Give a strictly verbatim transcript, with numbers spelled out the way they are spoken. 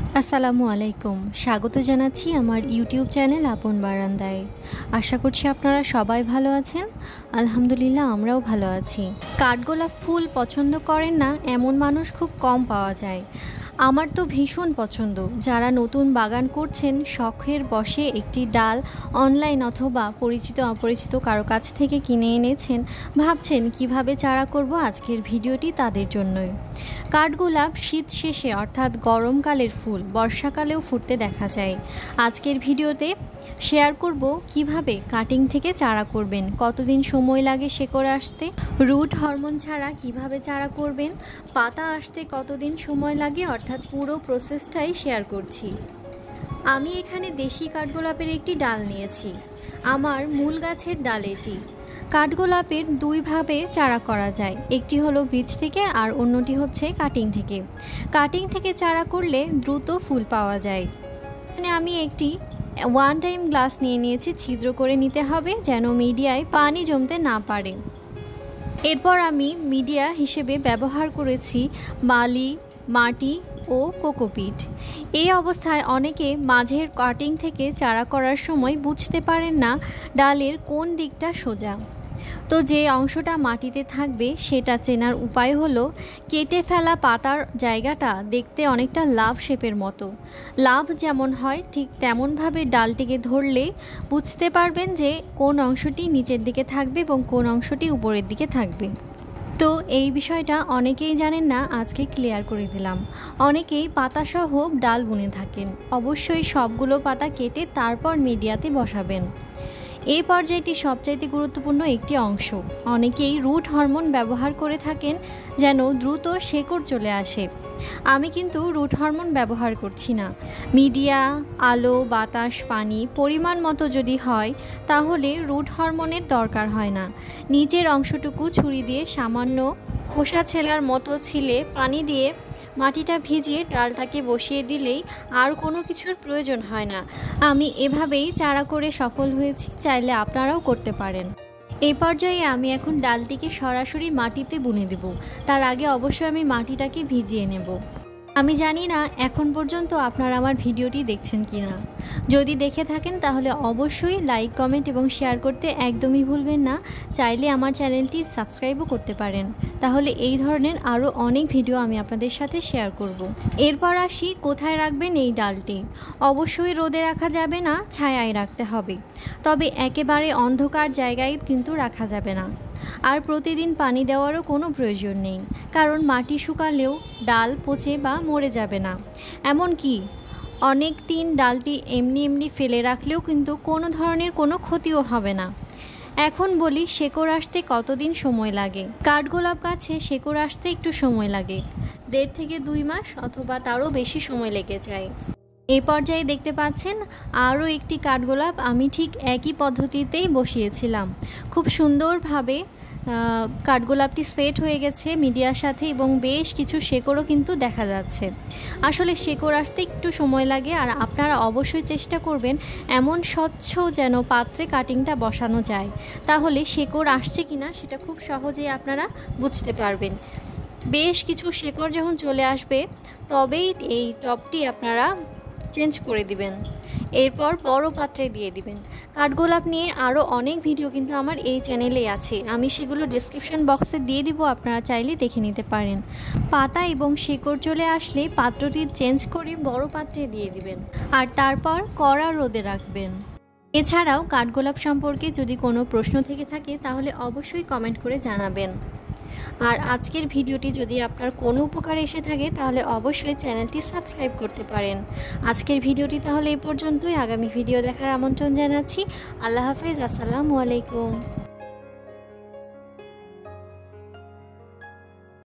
আসসালামু আলাইকুম। স্বাগত জানাচ্ছি আমার ইউটিউব চ্যানেল আপন বারান্দায়। আশা করছি আপনারা সবাই ভালো আছেন। আলহামদুলিল্লাহ আমরাও ভালো আছি। কাঠগোলাপ ফুল পছন্দ করেন না এমন মানুষ খুব কম পাওয়া যায়। আমার তো ভীষণ পছন্দ। যারা নতুন বাগান করছেন, শখের বশে একটি ডাল অনলাইন অথবা পরিচিত অপরিচিত কারো কাছ থেকে কিনে এনেছেন, ভাবছেন কিভাবে চারা করব, আজকের ভিডিওটি তাদের জন্যই। কাঠগোলাপ শীত শেষে অর্থাৎ গরমকালের ফুল বর্ষাকালেও ফুটতে দেখা যায়। আজকের ভিডিওতে শেয়ার করব কিভাবে কাটিং থেকে চারা করবেন, কতদিন সময় লাগে শেকড় আসতে, রুট হরমোন ছাড়া কিভাবে চারা করবেন, পাতা আসতে কতদিন সময় লাগে, অর্থাৎ পুরো প্রসেসটাই শেয়ার করছি। আমি এখানে দেশি কাঠগোলাপের একটি ডাল নিয়েছি। আমার মূল গাছের ডাল এটি। কাঠগোলাপের দুইভাবে চারা করা যায়, একটি হলো বীজ থেকে আর অন্যটি হচ্ছে কাটিং থেকে। কাটিং থেকে চারা করলে দ্রুত ফুল পাওয়া যায়। মানে আমি একটি ওয়ান টাইম গ্লাস নিয়ে নিয়েছি, ছিদ্র করে নিতে হবে যেন মিডিয়ায় পানি জমতে না পারে। এরপর আমি মিডিয়া হিসেবে ব্যবহার করেছি বালি, মাটি ও কোকোপিট। এই অবস্থায় অনেকে মাঝের কাটিং থেকে চারা করার সময় বুঝতে পারেন না ডালের কোন দিকটা সোজা। তো যে অংশটা মাটিতে থাকবে সেটা চেনার উপায় হলো কেটে ফেলা পাতার জায়গাটা দেখতে অনেকটা লাভ শেপের মতো। লাভ যেমন হয় ঠিক তেমনভাবে ডালটিকে ধরলে বুঝতে পারবেন যে কোন অংশটি নিচের দিকে থাকবে এবং কোন অংশটি উপরের দিকে থাকবে। তো এই বিষয়টা অনেকেই জানেন না, আজকে ক্লিয়ার করে দিলাম। অনেকেই পাতাসহ ডাল বুনে থাকেন। অবশ্যই সবগুলো পাতা কেটে তারপর মিডিয়াতে বসাবেন। এই পর্যায়টি সবচাইতে গুরুত্বপূর্ণ একটি অংশ। অনেকেই রুট হরমোন ব্যবহার করে থাকেন যেন দ্রুত শেকড় চলে আসে। আমি কিন্তু রুট হরমোন ব্যবহার করছি না। মিডিয়া, আলো, বাতাস, পানি পরিমাণ মতো যদি হয় তাহলে রুট হরমোনের দরকার হয় না। নিচের অংশটুকু ছুরি দিয়ে সামান্য খোসা ছেলার মতো ছিলে পানি দিয়ে মাটিটা ভিজিয়ে ডালটাকে বসিয়ে দিলেই আর কোনো কিছুর প্রয়োজন হয় না। আমি এভাবেই চারা করে সফল হয়েছি, চাইলে আপনারাও করতে পারেন। এই পর্যায়ে আমি এখন ডালটিকে সরাসরি মাটিতে বুনে দেব। তার আগে অবশ্যই আমি মাটিটাকে ভিজিয়ে নেব। আমি জানি না এখন পর্যন্ত আপনারা আমার ভিডিওটি দেখছেন কি না। যদি দেখে থাকেন তাহলে অবশ্যই লাইক, কমেন্ট এবং শেয়ার করতে একদমই ভুলবেন না। চাইলে আমার চ্যানেলটি সাবস্ক্রাইবও করতে পারেন, তাহলে এই ধরনের আরও অনেক ভিডিও আমি আপনাদের সাথে শেয়ার করব। এরপর আসি কোথায় রাখবেন এই ডালটি। অবশ্যই রোদে রাখা যাবে না, ছায়ায় রাখতে হবে। তবে একেবারে অন্ধকার জায়গায় কিন্তু রাখা যাবে না। আর প্রতিদিন পানি দেওয়ারও কোনো প্রয়োজন নেই, কারণ মাটি শুকালেও ডাল পচে বা মরে যাবে না। এমনকি অনেক দিন ডালটি এমনি এমনি ফেলে রাখলেও কিন্তু কোনো ধরনের কোনো ক্ষতিও হবে না। এখন বলি শেকড় আসতে কতদিন সময় লাগে। কাঠগোলাপ গাছে শেকড় আসতে একটু সময় লাগে, দেড় থেকে দুই মাস অথবা তারও বেশি সময় লেগে যায়। এই পর্যায়ে দেখতে পাচ্ছেন আরও একটি কাঠগোলাপ আমি ঠিক একই পদ্ধতিতেই বসিয়েছিলাম। খুব সুন্দরভাবে কাঠগোলাপটি সেট হয়ে গেছে মিডিয়ার সাথে এবং বেশ কিছু শেকড়ও কিন্তু দেখা যাচ্ছে। আসলে শেকড় আসতে একটু সময় লাগে, আর আপনারা অবশ্যই চেষ্টা করবেন এমন স্বচ্ছ যেন পাত্রে কাটিংটা বসানো যায়, তাহলে শেকড় আসছে কিনা সেটা খুব সহজেই আপনারা বুঝতে পারবেন। বেশ কিছু শেকড় যখন চলে আসবে তবেই এই টবটি আপনারা চেঞ্জ করে দিবেন। এরপর বড় পাত্রে দিয়ে দিবেন। কাঠগোলাপ নিয়ে আরও অনেক ভিডিও কিন্তু আমার এই চ্যানেলে আছে, আমি সেগুলো ডেসক্রিপশন বক্সে দিয়ে দিব, আপনারা চাইলে দেখে নিতে পারেন। পাতা এবং শেকড় চলে আসলে পাত্রটি চেঞ্জ করে বড় পাত্রে দিয়ে দিবেন, আর তারপর কড়া রোদে রাখবেন। এছাড়াও কাঠগোলাপ সম্পর্কে যদি কোনো প্রশ্ন থেকে থাকে তাহলে অবশ্যই কমেন্ট করে জানাবেন। আর আজকের ভিডিওটি যদি আপনার কোনো উপকার এসে থাকে তাহলে অবশ্যই চ্যানেলটি সাবস্ক্রাইব করতে পারেন। আজকের ভিডিওটি তাহলে এই পর্যন্তই। আগামী ভিডিও দেখার আমন্ত্রণ জানাচ্ছি। আল্লাহ হাফেজ। আসসালামু আলাইকুম।